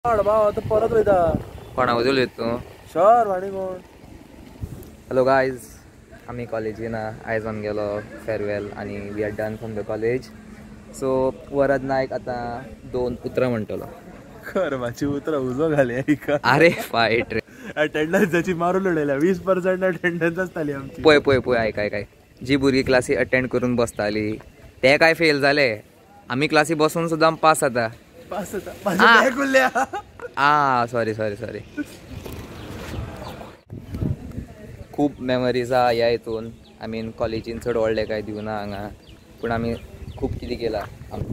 परत वयता कोणा उलयत तूं शोर वाणी कोण. हॅलो गायज, आमी कॉलेजीन आयज आमगेलो फेरवेल आनी we are done from the college. So Varad Nayak आतां 2 उतरां म्हणटलो. कर्माची उतरां उजो घाले. अरे फायट रे, अटेंडन्साची मारून उडयल्या. 20% अटेंडन्स आसताली आमची. पळय पळय पळय आयकाय जी भुरगीं क्लासी अटेंड करून बसताली ते काय फेल जाले. आमी क्लासी बसून सुद्दां पास जाता. सॉरी खूब मेमरीज आहा ह्या हितून. आय मीन कॉलेजीन चड व्हडलें कांय दिवना हांगा, पूण आमी खूब कितें केलां.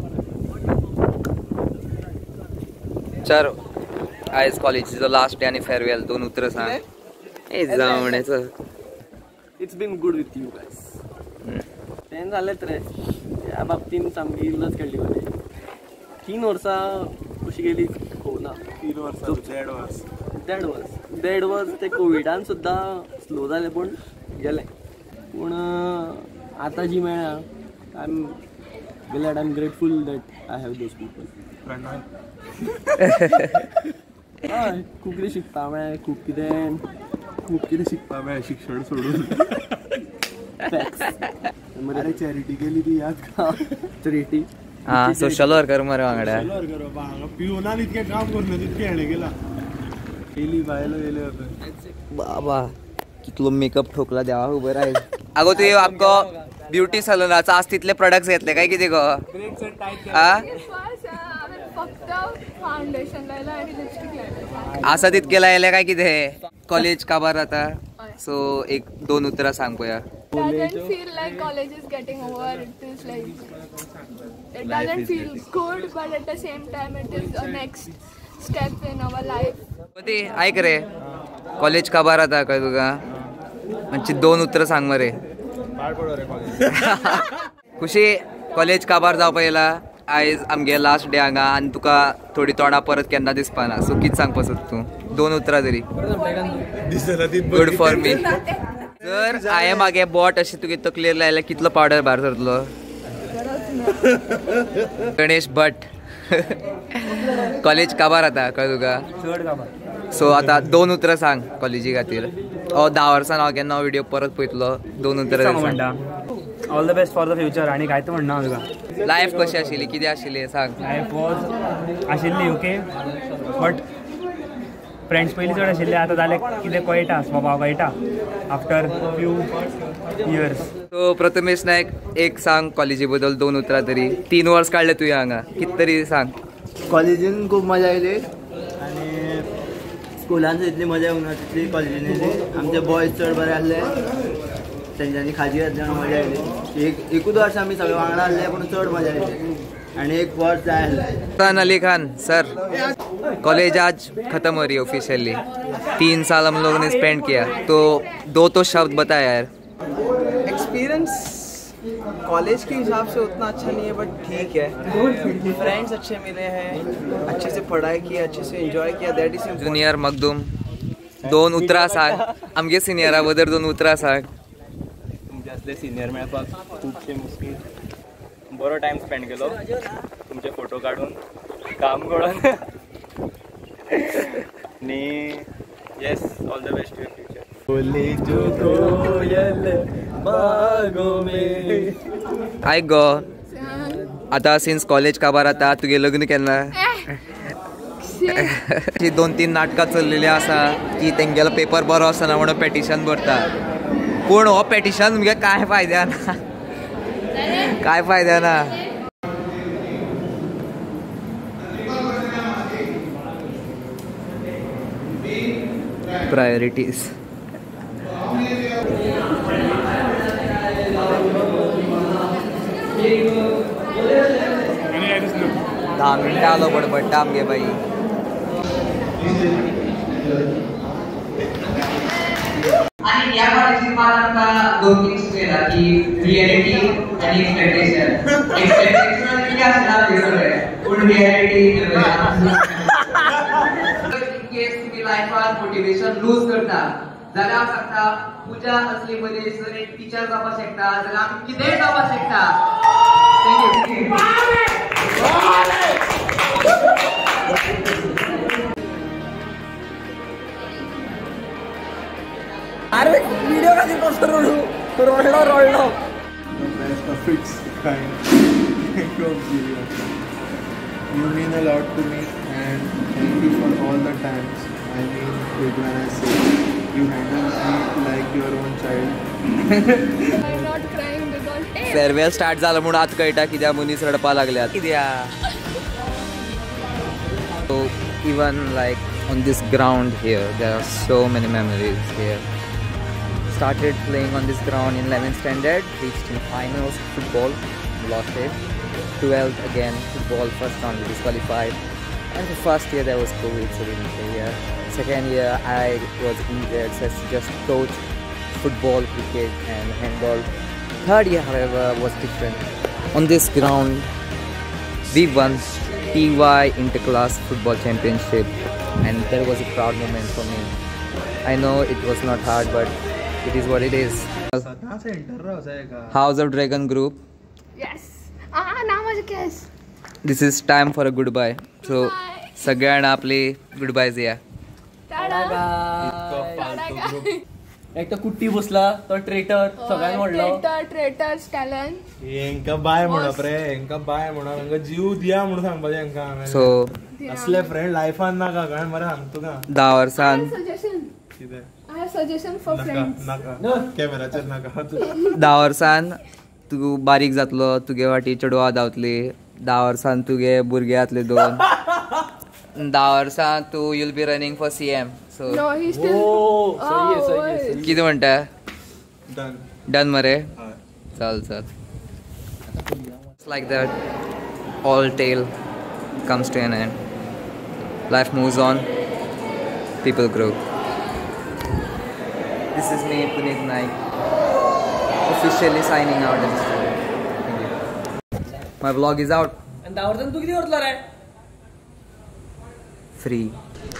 चल आयज कॉलेजीचो लास्ट डे आनी फेरवेल 2 उतरां सांग. ए जावणेचो it's been good with you guys. तें जालेंच रे, ह्या बाबतीन सामकी इल्लच खेळ्ळी मरे. 3 वर्सां कशी गेली ना. 3 वर्सां देड वर्स ते कोविडान सुद्दां स्लो जालें पूण गेलें. पूण आतां जी मेळ्ळा, I am glad, I am grateful that I have those people. हय, खूब कितें शिकपा मेळ्ळें, खूब कितें शिकपा मेळ्ळें शिक्षण सोडून. मरे चॅरिटी केली ती याद का? चॅरिटी सोशल वर्कर मरे वांगडा पिवनान इतकें काम करून तितकें हेणें केलां. येयली बायलो येयल्यो बाबा कितलो मेकअप ठोकला देवा खबर आहे. आगो तुवें आमको ब्युटी सलूनाचो आज तितले प्रोडक्ट्स घेतले काय कितें गो? आसा तितके लायले काय कितें? कॉलेज काबार जाता. सो एक 2 उतरां सांग पळया. Doesn't feel like college is getting over. It is like it doesn't feel good, but at the same time it is a next step in our life. ते ऐक रे, कॉलेज काबार जाता काय तुका? म्हणजे 2 उतरां सांग मरे. खुशी कॉलेज काबार जावपा येयला. आयज आमगे लास्ट डे हांगा आनी तुका थोडी तोंडां परत केन्ना दिसपाना. सो कितें सांगपा सोद तूं? 2 उतरां तरी. Good for me. जर हांवें मागे बोट अशें तुगे तकलेर लायल्यार कितलो पावडर भायर सरतलो? गणेश भट कॉलेज काबार जाता कळ्ळें तुका? सो आतां 2 उतरां सांग कॉलेजी खातीर. 10 वर्सान हांव केन्ना व्हिडिओ परत पळयतलो. 2 उतरां म्हणटा. All the best for the future. आनी कांयच म्हणना हांव तुका. लायफ कशी आशिल्ली, कितें आशिल्लें सांग. लायफ वॉज आशिल्ली ओके, बट फ्रेंड्स पयलीं चड आशिल्ले. आतां जालें कितें कळटा, स्वभाव कळटा after few years. So Prathamesh Naik, एक सांग कॉलेजी बद्दल 2 उतरां तरी. 3 वर्स काडले तुवें हांगा, कितें तरी सांग. कॉलेजीन खूब मजा येयली आनी स्कुलान इतली मजा येवंक ना तितली कॉलेजीन येयली. आमचे बॉयज चड बरे आसले, तेंच्यांनी खाजी घातली मजा येयली. एकूच वर्स आमी सगळे वांगडा आसले पूण चड मजा येयली आनी एक वर्स जाय आसलें. अली खान सर, कॉलेज आज खत्म हो रही है ऑफिशियली. 3 साल हम लोगों ने स्पेंड किया, तो 2 शब्द बता यार. एक्सपीरियंस कॉलेज के हिसाब से उतना अच्छा नहीं है, बट ठीक है. फ्रेंड्स अच्छे मिले हैं, अच्छे से पढ़ाई की, अच्छे से एंजॉय किया. दैट इज जुनियर मखदूम 2 उतरां सांग. आमगे सिनियरा बद्दल 2 उतरां सांग. तुमचे असले सिनियर मेळपाक खूबशे मुश्कील. बरो टायम स्पेंड केलो तुमचे फोटो काढून, काम करून. नी yes, all the best to your future. आयक गो, आतां सिन्स कॉलेज काबार जाता तुगे लग्न केन्ना? 2-3 नाटकां चल्लेली आसा की तेंगेलो पेपर बरो आसना म्हणून पेटिशन भरता. पूण हो पेटिशन तुमगे कांय फायद्याना, काय फायद्याना. प्रायोरिटीज. 10 मिनटां आलो बडबडटा आमगे बाई. आणि या कॉलेजीत मला आमकां 2 थिंग्स केला की रियलिटी आणि एक्सपेक्टेशन. एक्सपेक्टेशन कितें आसना ते सगळे, पूण रियलिटी इन केस तुमी लायफान मोटिवेशन लूज करता जाल्यार सांगता पूजा असली मध्ये जर एक टीचर जावपाक शकता जाल्यार आमी कितेंय जावपाक शकता. थँक्यू. अरे व्हिडिओ कधी पोस्ट रडलो. The best of its kind. Thank you, Obsidian. You mean a lot to me, and thank you for all the times. I mean it when I say you handle me like your own child. I'm not crying because farewell start झालं म्हणून आत कळटा कित्याक मनीस रडपा लागल्यात कित्याक. So even like on this ground here, there are so many memories here. Started playing on this ground in 11th standard, reached in finals football, lost it. 12th again football, first round we disqualified. And the first year there was COVID, so we didn't play here. Second year I was injured, so I just coached football, cricket and handball. Third year however was different. On this ground we won TY Interclass Football Championship, and that was a proud moment for me. I know it was not hard, but it is what it is. House of Dragon Group. yes. Now माझं केस. This is time for a goodbye. So सगळ्यांना आपले goodbyes या. एक तर कुट्टी बसला तो traitor सगळ्यांना म्हणलो ट्रेटर स्टॅलन. हेंका बाय म्हणप रे, हेंका बाय म्हणप, हेंका जीव दिया म्हणून सांगपाचें हेंका हांवें. So असले फ्रेंड लायफान नाका कळ्ळें मरे सांगतो तुका. 10 वर्सान कितें I have suggestion for friends. नाका कॅमेराचेर नाका. 10 वर्सान तूं बारीक जातलो, तुगे वाटी चेडवां धांवतली. 10 वर्सान तुगे भुरगे जातले 2. 10 वर्सान तू you'll be running for CM. So No, he's still. सही कितें म्हणटा? डन. डन मरे. हय. चल चल. Like that, all tale comes to an end. Life moves on. People grow. This is me, Puneet Naik, officially signing out of this video. Thank you. My vlog is out. आणि 10 वर्षांनी तू किती करतला रे? Free.